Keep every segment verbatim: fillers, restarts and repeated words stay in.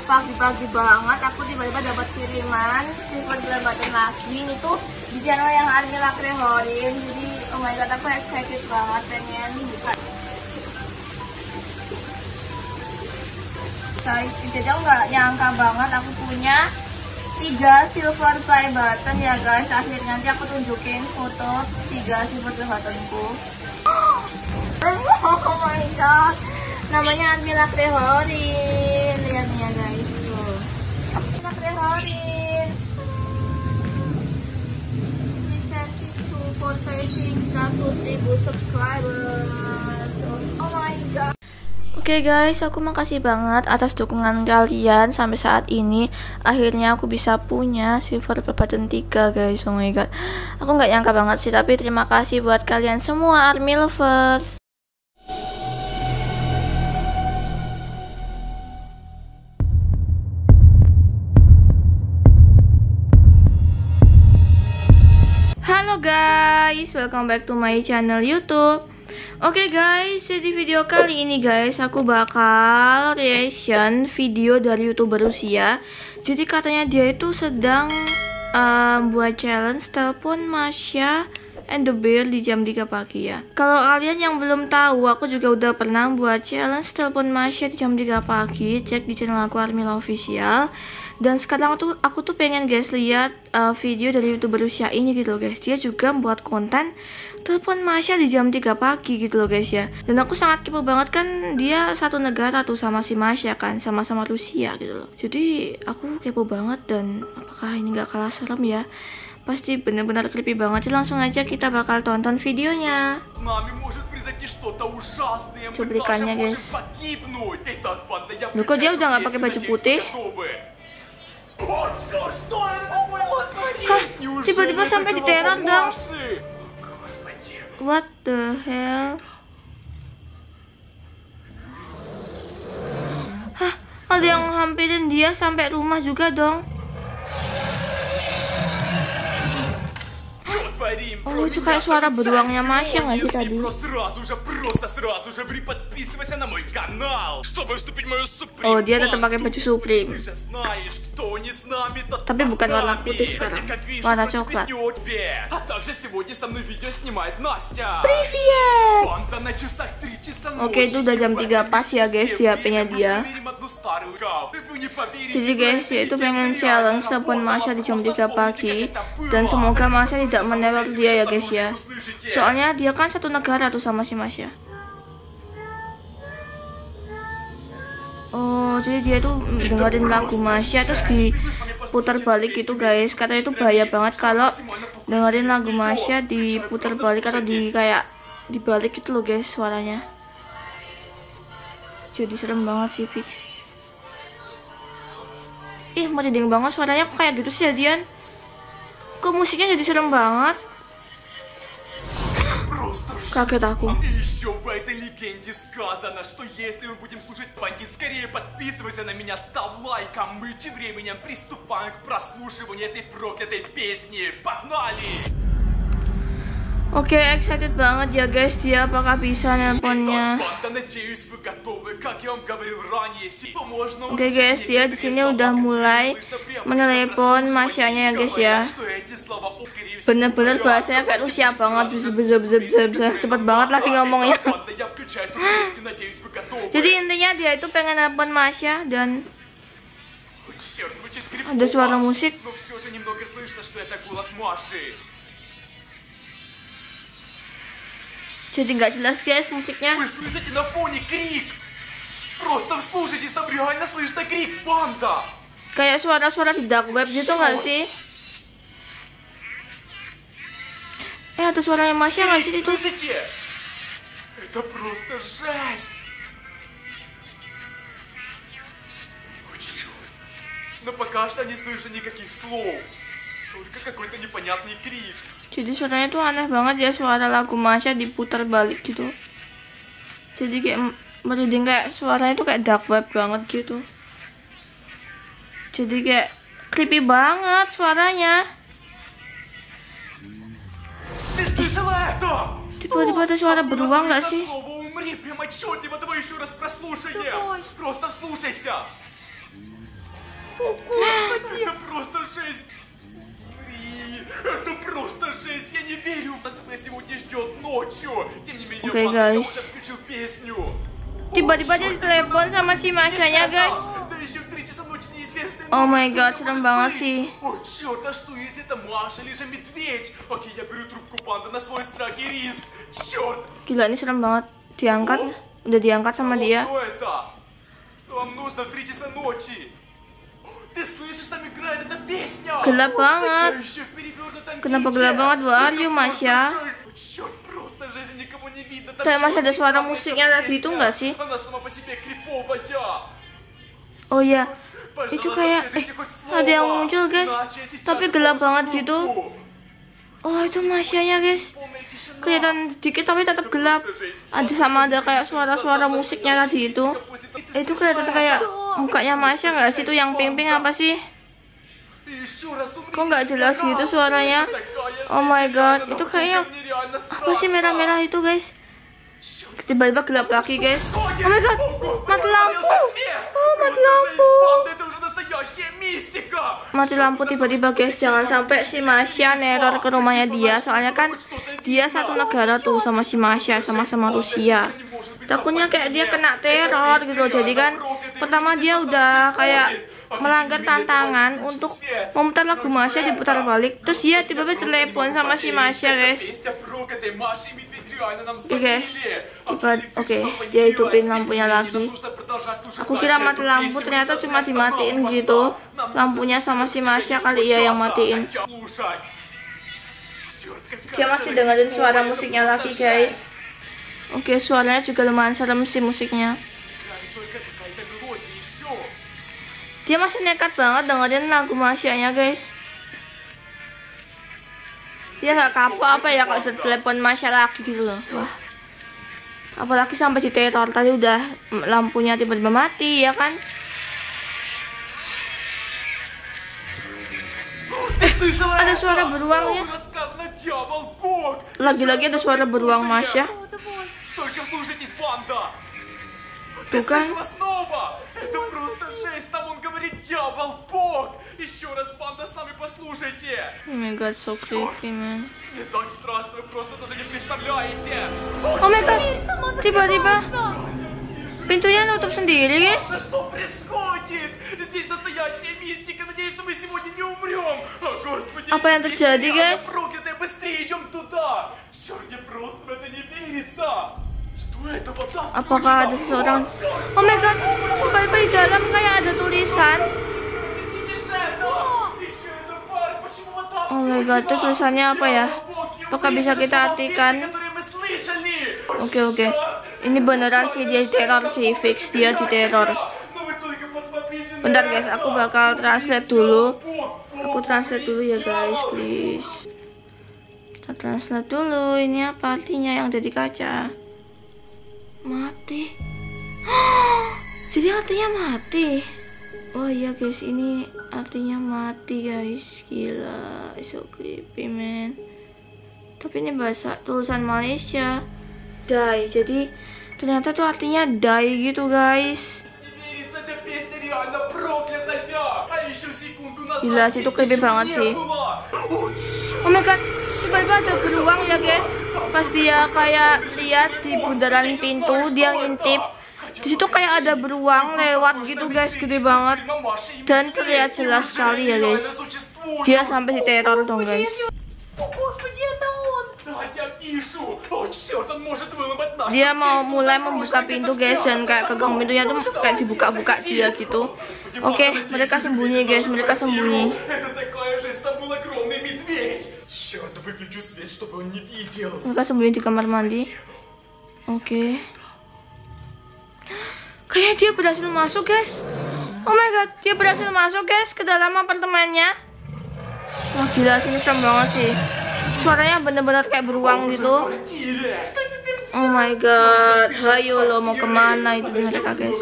pagi-pagi banget aku tiba-tiba dapat kiriman silver play button lagi. Ini tuh di channel yang Armila Krehorin. Jadi oh my god, aku excited banget pengen buka. Saya jadi aku nggak nyangka banget aku punya tiga silver play button ya guys. Akhirnya nanti aku tunjukin foto tiga silver play buttonku. Oh my god, namanya Armila Krehorin. Lihat nih ya guys, tuh Armila Krehorin. Insentif to for facing seratus ribu subscribers. Oh my god. Oke okay guys, aku makasih banget atas dukungan kalian sampai saat ini. Akhirnya aku bisa punya silver play button tiga guys. Oh my god, aku nggak nyangka banget sih, tapi terima kasih buat kalian semua Army lovers. Halo guys, welcome back to my channel YouTube. Oke okay guys, di video kali ini guys aku bakal reaction video dari YouTuber Rusia. Jadi katanya dia itu sedang um, buat challenge telepon Masya and the Bear di jam tiga pagi ya. Kalau kalian yang belum tahu, aku juga udah pernah buat challenge telepon Masya di jam tiga pagi. Cek di channel aku Armila Official. Dan sekarang tuh aku tuh pengen guys lihat uh, video dari YouTuber Rusia ini gitu loh guys. Dia juga buat konten telepon Masya di jam tiga pagi gitu loh guys ya. Dan aku sangat kepo banget, kan dia satu negara tuh sama si Masya kan, sama-sama Rusia gitu loh. Jadi aku kepo banget, dan apakah ini gak kalah serem ya? Pasti bener-bener creepy banget. Jadi langsung aja kita bakal tonton videonya. Cuplikannya guys. Loh, kok dia udah gak pakai baju putih? Hah, tiba-tiba sampai di teror dong. What the hell? Hah, ada yang hampirin dia sampai rumah juga dong. Oh, itu kayak suara beruangnya Masya nggak sih tadi? Oh, dia tetap pakai baju Supreme. Tapi bukan warna putih sekarang, warna coklat. Привет! Oke, itu udah jam tiga pas ya guys di H P-nya dia. Jadi guys, dia itu pengen challenge telepon Masya di jam tiga pagi. Dan semoga Masya tidak meneror dia ya guys ya. Soalnya dia kan satu negara tuh sama si Masya. Oh, jadi dia tuh dengerin lagu Masya terus diputar balik gitu guys. Katanya itu bahaya banget kalau dengerin lagu Masya diputar balik atau di kayak dibalik gitu loh guys suaranya. Jadi serem banget sih fix. Ih, merinding banget suaranya kayak gitu sih Dian. Kok musiknya jadi serem banget? Kaget aku. Еще в этой легенде сказано, что если мы будем слушать бандит, скорее подписывайся на меня, став лайком. Мы тем временем приступаем к прослушиванию этой проклятой песни. Погнали! Oke, okay, excited banget ya guys, dia apakah bisa nelponnya. Oke okay guys, dia di sini udah mulai menelepon Masyanya ya guys ya. Bener-bener bahasanya kayak Rusia banget, bisa-bisa cepet banget lagi ngomongnya. Jadi intinya dia itu pengen nelpon Masya dan ada suara musik. Jadi nggak jelas guys musiknya. Kayak suara-suara di dark web gitu nggak sih? Eh, ada suaranya Masya nggak sih itu? Это просто жесть. Но пока что не слышу никаких слов. Только какой-то непонятный крик. Jadi suaranya tuh aneh banget ya, suara lagu Masya diputar balik gitu. Jadi kayak merinding, kayak suaranya tuh kayak dark web banget gitu. Jadi kayak creepy banget suaranya. Tiba-tiba ada suara beruang nggak sih? Это просто жесть. Это просто жесть, я не верю. Нас сегодня ждет ночью. Тем не менее, okay, я уже включил песню. Tiba-tiba dia telepon sama si Masya-nya, guys. Oh my god, serem banget sih. О, черт, а что если это Маша или же медведь? Окей, я беру трубку банда на свой страх и риск. Черт. Gila, ini serem banget. Diangkat, udah diangkat sama dia. Что это? Что вам нужно в три часа ночи? Ты слышишь, там играет эта песня? Gelap banget. Kenapa gelap banget? Where are you, Masya? Черт, просто жизнь никому не видно. Kayak masih ada suara musiknya tadi itu nggak sih? Она сама по себе криповая. Oh ya, itu kayak eh, ada yang muncul, guys. Tapi gelap banget gitu. Oh, itu Masya-nya, guys. Kelihatan dikit tapi tetap gelap. Ada sama ada kayak suara-suara musiknya tadi itu. Itu kelihatan kayak mukanya Masya nggak sih? Itu yang pink-pink apa sih? Kok nggak jelas gitu suaranya? Oh my god, itu kayaknya apa sih merah-merah itu, guys? Tiba-tiba gelap lagi, guys. Oh my god, mati lampu. Oh, mati lampu. Mati lampu tiba-tiba, guys. Jangan sampai si Masya neror ke rumahnya dia. Soalnya kan dia satu negara tuh sama si Masya, sama-sama Rusia. Takutnya kayak dia kena teror gitu. Jadi kan pertama dia udah kayak melanggar tantangan untuk memutar lagu Masya diputar balik. Terus dia tiba-tiba telepon sama si Masya, guys. Oke, okay, guys. Coba, oke, okay. Dia hidupin lampunya lagi. Aku kira mati lampu, ternyata cuma dimatiin gitu. Lampunya sama si Masya kali ya yang matiin. Dia masih dengerin suara musiknya lagi, guys. Oke, okay, suaranya juga lumayan serem sih musiknya. Dia masih nekat banget dengerin lagu Masya-nya, guys. Dia gak kapok apa ya kalau telepon Masya lagi gitu loh. Wah. Apalagi sampai di teror. Tadi udah lampunya tiba-tiba mati, ya kan? Eh, ada suara beruangnya. Lagi-lagi ada suara beruang Masya. Tuh kan? Это просто жесть, там он говорит дьявол, бог. Еще раз, банда, сами послушайте. Oh my god, so creepy, man. Мне так страшно, вы просто даже не представляете. Oh my god, tiba-tiba pintunya nutup sendiri, guys. Что происходит? Здесь настоящая мистика. Надеюсь, что мы сегодня не умрем. О, Господи. Apa yang terjadi, guys? Проклятая, быстрее идем туда. Черт, мне просто в это не верится. Apakah ada seseorang? Oh my god, tiba-tiba di dalam kayak ada tulisan. Oh my god, itu tulisannya apa ya? Apakah bisa kita artikan? Oke, oke. Ini beneran sih dia teror sih, fix dia di teror. Bentar, guys, aku bakal translate dulu. Aku translate dulu ya, guys, please. Kita translate dulu. Ini apa artinya yang ada di kaca? Mati. Jadi artinya mati. Oh iya, guys, ini artinya mati, guys. Gila, so creepy, man. Tapi ini bahasa tulisan Malaysia. Die. Jadi ternyata tuh artinya die gitu, guys. Gila sih, itu creepy banget sih. Oh my god, tiba-tiba ada beruang ya, guys. Pas dia kayak lihat di bundaran pintu, dia ngintip. Di situ kayak ada beruang lewat gitu, guys, gede banget. Dan terlihat jelas sekali ya, guys. Dia sampai di teror dong, guys. Dia mau mulai membuka pintu, guys, dan kayak gagang pintunya tuh kayak dibuka-buka dia gitu. Oke, mereka sembunyi, guys, mereka sembunyi. Mereka sembunyi di kamar mandi. Oke. Kayaknya dia berhasil masuk, guys. Oh my god, dia berhasil masuk, guys, ke dalam apartemennya. Wah, gila, ini serem banget sih. Suaranya bener-bener kayak beruang gitu. Oh my god, hayo lo mau kemana itu mereka, guys?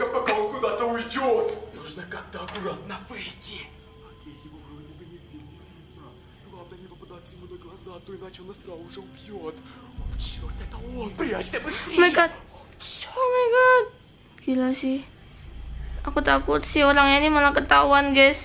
Oh my god, oh my god, gila sih. Aku takut si orangnya ini malah ketahuan, guys.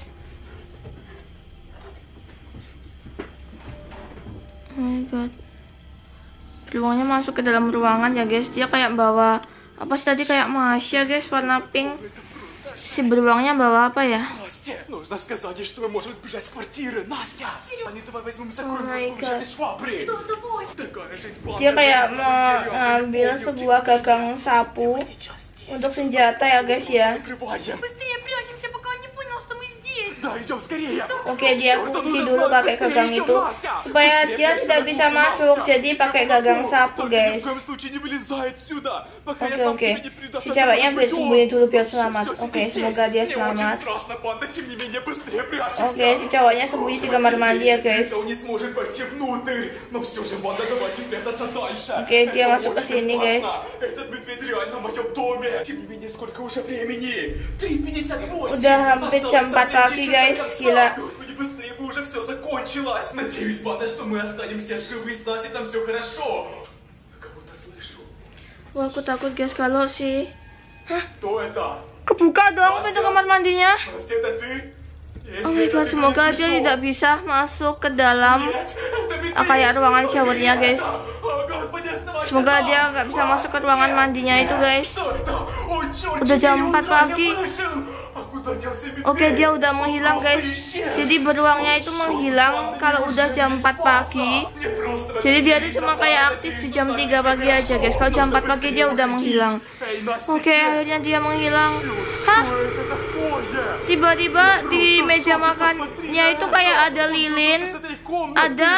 Oh my god. Beruangnya masuk ke dalam ruangan ya, guys. Dia kayak bawa apa sih tadi, kayak Masya, guys, warna pink. Si beruangnya bawa apa ya? Настя, нужно сказать ей, что мы можем сбежать с квартиры. Настя! Они давай возьмем Oh my сокровища с помощью God. этой швабры. Такая же банда. Dia kayak mengambil sebuah gagang sapu untuk senjata ya, guys ya. Закрываем. Быстрее прячемся, пока он не понял, что мы здесь. Да, идем скорее. Oke, dia kunci dulu pakai gagang itu supaya dia tidak bisa masuk. Jadi pakai gagang sapu, guys. Ни в коем случае не вылезай отсюда, пока я Oke, сам oke. тебя не передам. Si ceweknya bersembunyi dulu biar selamat. Всё, Oke, сиди semoga здесь. dia Мне очень selamat. страшно, банда, тем не менее, быстрее прячемся. Oke, si cowoknya sembunyi di kamar mandi ya, guys. Он не сможет войти внутрь. Но все же, банда, давайте прятаться дальше. Oke, dia Это masuk ke очень sini, guys. опасно. Этот медведь реально в моем доме. Тем не менее, сколько уже времени? три пятьдесят восемь. Udah hampir jam empat pagi, guys. Gila. Господи, быстрее бы уже все закончилось. Надеюсь, банда, что мы останемся живы, с Настей там все хорошо. Кого-то слышу. Wah, aku takut, guys, kalau si... Кто это? Kebuka dong pintu kamar mandinya. Настя, это ты? Oh my god, semoga dia tidak bisa masuk ke dalam ah, kayak ruangan showernya, guys. Semoga dia nggak bisa masuk ke ruangan mandinya itu, guys. Udah jam empat pagi. Oke, dia udah menghilang, guys. Jadi beruangnya itu menghilang kalau udah jam empat pagi. Jadi dia tuh cuma kayak aktif di jam tiga pagi aja, guys. Kalau jam empat pagi dia udah menghilang. Oke, akhirnya dia menghilang. Hah? Tiba-tiba di meja makannya itu kayak ada lilin, ada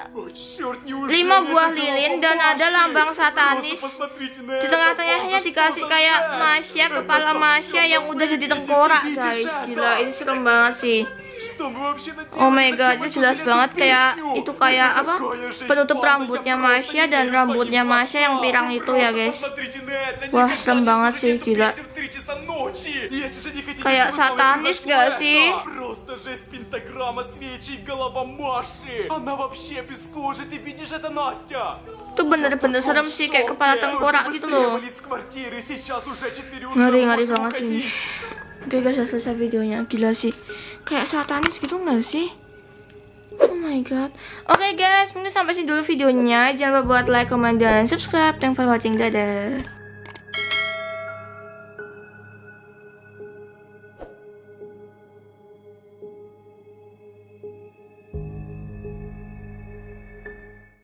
lima buah lilin dan ada lambang satanis. Di tengah-tengahnya dikasih kayak Masya, kepala Masya yang udah jadi tengkorak, guys. Gila, ini serem banget sih. Oh my god, ini jelas banget kayak itu kayak apa? Penutup rambutnya Masya dan rambutnya Masya yang pirang itu ya, guys. Wah, serem banget sih, gila. Kayak satanis gak sih? Itu bener-bener serem sih, kayak kepala tengkorak gitu loh. Ngeri-ngeri banget ini. Oke guys, udah selesai videonya. Gila sih, kayak satanis gitu gak sih? Oh my god. Oke guys, mungkin sampai sini dulu videonya. Jangan lupa buat like, comment, dan subscribe. Thanks for watching. Dadah.